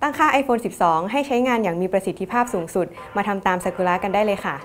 ตั้งค่า iPhone 12 ให้ใช้งานอย่างมีประสิทธิภาพสูงสุดมาทำตามซากุระกันได้เลยค่ะ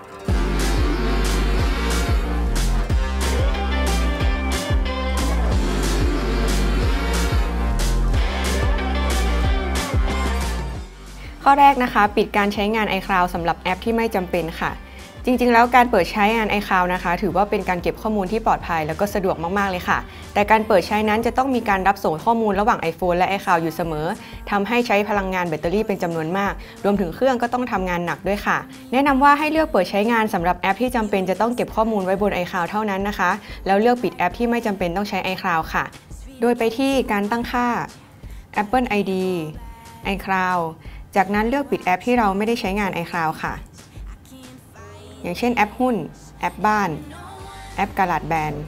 ข้อแรกนะคะปิดการใช้งาน iCloud สำหรับแอปที่ไม่จำเป็นค่ะจริงๆแล้วการเปิดใช้งาน iCloud นะคะถือว่าเป็นการเก็บข้อมูลที่ปลอดภัยแล้วก็สะดวกมากๆเลยค่ะแต่การเปิดใช้นั้นจะต้องมีการรับส่งข้อมูลระหว่าง iPhone และ iCloud อยู่เสมอทำให้ใช้พลังงานแบตเตอรี่เป็นจำนวนมากรวมถึงเครื่องก็ต้องทำงานหนักด้วยค่ะแนะนำว่าให้เลือกเปิดใช้งานสำหรับแอปที่จำเป็นจะต้องเก็บข้อมูลไว้บน iCloud เท่านั้นนะคะแล้วเลือกปิดแอปที่ไม่จำเป็นต้องใช้ iCloud ค่ะโดยไปที่การตั้งค่า Apple ID iCloud จากนั้นเลือกปิดแอปที่เราไม่ได้ใช้งาน iCloud ค่ะอย่างเช่นแอปหุ้นแอปบ้านแอปกาลาดแบน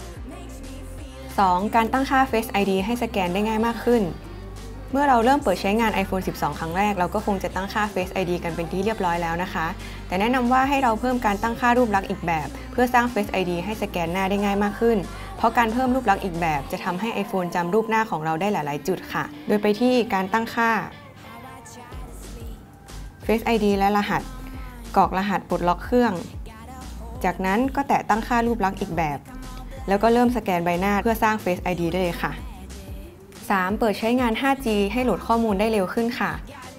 2. การตั้งค่า Face ID ให้สแกนได้ง่ายมากขึ้นเมื่อเราเริ่มเปิดใช้งาน iPhone 12 ครั้งแรกเราก็คงจะตั้งค่า Face ID กันเป็นที่เรียบร้อยแล้วนะคะแต่แนะนำว่าให้เราเพิ่มการตั้งค่ารูปลักษณ์อีกแบบเพื่อสร้าง Face ID ให้สแกนหน้าได้ง่ายมากขึ้นเพราะการเพิ่มรูปลักษณ์อีกแบบจะทำให้ iPhone จำรูปหน้าของเราได้หลายๆจุดค่ะโดยไปที่การตั้งค่า Face ID และรหัสกรอกรหัสปลดล็อกเครื่องจากนั้นก็แตะตั้งค่ารูปลักษณ์อีกแบบแล้วก็เริ่มสแกนใบหน้าเพื่อสร้าง Face ID ได้เลยค่ะ 3. เปิดใช้งาน 5G ให้โหลดข้อมูลได้เร็วขึ้นค่ะ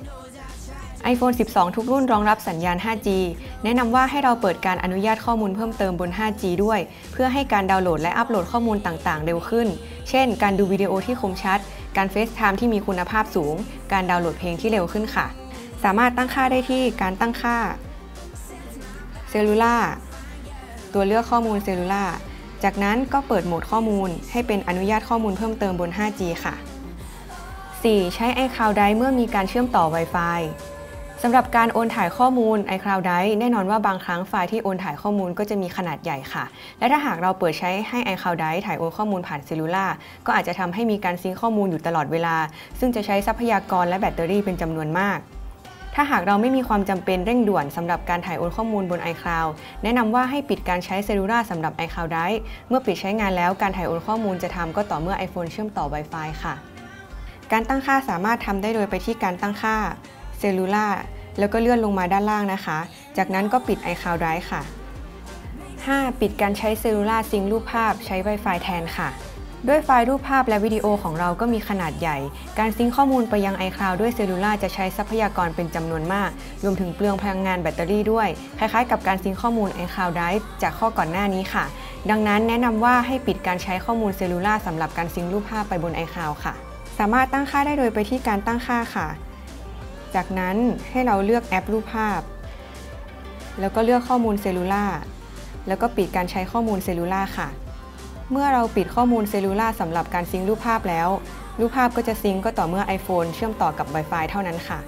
iPhone 12 ทุกรุ่นรองรับสัญญาณ 5G แนะนำว่าให้เราเปิดการอนุญาตข้อมูลเพิ่มเติมบน 5G ด้วยเพื่อให้การดาวน์โหลดและอัปโหลดข้อมูลต่างๆเร็วขึ้นเช่นการดูวิดีโอที่คมชัดการ FaceTime ที่มีคุณภาพสูงการดาวน์โหลดเพลงที่เร็วขึ้นค่ะสามารถตั้งค่าได้ที่การตั้งค่าเซลลูล่าตัวเลือกข้อมูลเซลลูล่าจากนั้นก็เปิดโหมดข้อมูลให้เป็นอนุญาตข้อมูลเพิ่มเติมบน 5G ค่ะ 4. ใช้ iCloud Drive เมื่อมีการเชื่อมต่อ Wi-Fi สำหรับการโอนถ่ายข้อมูล iCloud Drive แน่นอนว่าบางครั้งไฟล์ที่โอนถ่ายข้อมูลก็จะมีขนาดใหญ่ค่ะและถ้าหากเราเปิดใช้ให้ iCloud Drive ถ่ายโอนข้อมูลผ่านเซลลูล่าก็อาจจะทำให้มีการซิงค์ข้อมูลอยู่ตลอดเวลาซึ่งจะใช้ทรัพยากรและแบตเตอรี่เป็นจำนวนมากถ้าหากเราไม่มีความจำเป็นเร่งด่วนสำหรับการถ่ายโอนข้อมูลบน iCloud แนะนำว่าให้ปิดการใช้เซลลูล่าสำหรับ iCloud Drive เมื่อปิดใช้งานแล้วการถ่ายโอนข้อมูลจะทำก็ต่อเมื่อ iPhone เชื่อมต่อ Wi-Fi ค่ะการตั้งค่าสามารถทำได้โดยไปที่การตั้งค่าเซลลูล่าแล้วก็เลื่อนลงมาด้านล่างนะคะจากนั้นก็ปิด iCloud Drive ค่ะ 5. ปิดการใช้เซลลูล่าซิงค์รูปภาพใช้ Wi-Fi แทนค่ะด้วยไฟล์รูปภาพและวิดีโอของเราก็มีขนาดใหญ่การซิงค์ข้อมูลไปยัง iCloud ด้วยเซลลูล่าจะใช้ทรัพยากรเป็นจำนวนมากรวมถึงเปลืองพลังงานแบตเตอรี่ด้วยคล้ายๆกับการซิงค์ข้อมูล iCloud Drive จากข้อก่อนหน้านี้ค่ะดังนั้นแนะนำว่าให้ปิดการใช้ข้อมูลเซลลูล่าสำหรับการซิงค์รูปภาพไปบน iCloud ค่ะสามารถตั้งค่าได้โดยไปที่การตั้งค่าค่ะจากนั้นให้เราเลือกแอปรูปภาพแล้วก็เลือกข้อมูลเซลลูล่าแล้วก็ปิดการใช้ข้อมูลเซลลูล่าค่ะเมื่อเราปิดข้อมูลเซลลูล่าสำหรับการซิงค์รูปภาพแล้วรูปภาพก็จะซิงค์ก็ต่อเมื่อ iPhone เชื่อมต่อกับ Wi-Fi เท่านั้นค่ะ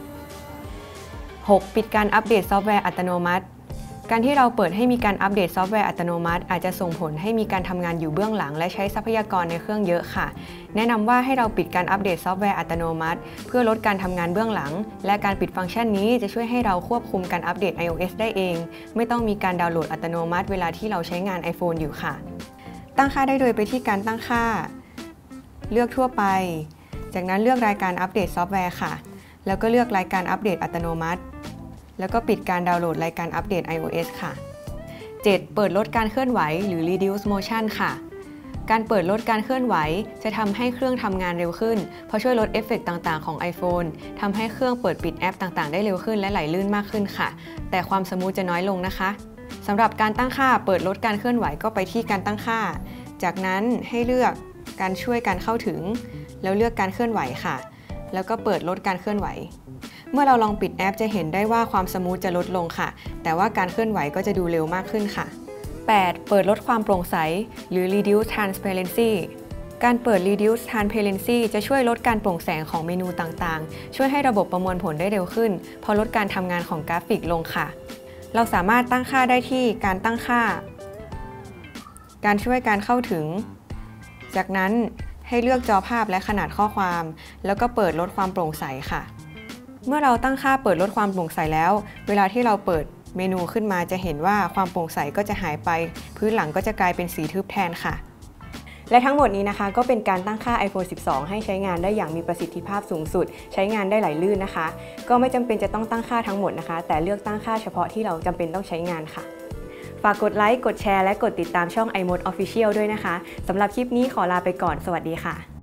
6. ปิดการอัปเดตซอฟต์แวร์อัตโนมัติการที่เราเปิดให้มีการอัปเดตซอฟต์แวร์อัตโนมัติอาจจะส่งผลให้มีการทำงานอยู่เบื้องหลังและใช้ทรัพยากรในเครื่องเยอะค่ะแนะนำว่าให้เราปิดการอัปเดตซอฟต์แวร์อัตโนมัติเพื่อลดการทำงานเบื้องหลังและการปิดฟังก์ชันนี้จะช่วยให้เราควบคุมการอัปเดต iOS ได้เองไม่ต้องมีการดาวน์โหลดอัตโนมัติเวลาที่เราใช้งาน iPhone อยู่ค่ะตั้งค่าได้โดยไปที่การตั้งค่าเลือกทั่วไปจากนั้นเลือกรายการอัปเดตซอฟต์แวร์ค่ะแล้วก็เลือกรายการอัปเดตอัตโนมัติแล้วก็ปิดการดาวน์โหลดรายการอัปเดต iOS ค่ะ 7. เปิดลดการเคลื่อนไหวหรือ Reduce Motion ค่ะการเปิดลดการเคลื่อนไหวจะทำให้เครื่องทำงานเร็วขึ้นเพราะช่วยลดเอฟเฟกต์ต่างๆของ iPhone ทำให้เครื่องเปิดปิดแอปต่างๆได้เร็วขึ้นและไหลลื่นมากขึ้นค่ะแต่ความสมูทจะน้อยลงนะคะสำหรับการตั้งค่าเปิดลดการเคลื่อนไหวก็ไปที่การตั้งค่าจากนั้นให้เลือกการช่วยการเข้าถึงแล้วเลือกการเคลื่อนไหวค่ะแล้วก็เปิดลดการเคลื่อนไหวเมื่อเราลองปิดแอปจะเห็นได้ว่าความสมูทจะลดลงค่ะแต่ว่าการเคลื่อนไหวก็จะดูเร็วมากขึ้นค่ะ 8. เปิดลดความโปร่งใสหรือ Reduce Transparency การเปิด Reduce Transparency จะช่วยลดการโปร่งแสงของเมนูต่างๆช่วยให้ระบบประมวลผลได้เร็วขึ้นเพราะลดการทำงานของกราฟิกลงค่ะเราสามารถตั้งค่าได้ที่การตั้งค่าการช่วยการเข้าถึงจากนั้นให้เลือกจอภาพและขนาดข้อความแล้วก็เปิดลดความโปร่งใสค่ะเมื่อเราตั้งค่าเปิดลดความโปร่งใสแล้วเวลาที่เราเปิดเมนูขึ้นมาจะเห็นว่าความโปร่งใสก็จะหายไปพื้นหลังก็จะกลายเป็นสีทึบแทนค่ะและทั้งหมดนี้นะคะก็เป็นการตั้งค่า iPhone 12 ให้ใช้งานได้อย่างมีประสิทธิภาพสูงสุดใช้งานได้ไหลลื่นนะคะก็ไม่จำเป็นจะต้องตั้งค่าทั้งหมดนะคะแต่เลือกตั้งค่าเฉพาะที่เราจำเป็นต้องใช้งานค่ะฝากกดไลค์กดแชร์และกดติดตามช่อง iMode Official ด้วยนะคะสำหรับคลิปนี้ขอลาไปก่อนสวัสดีค่ะ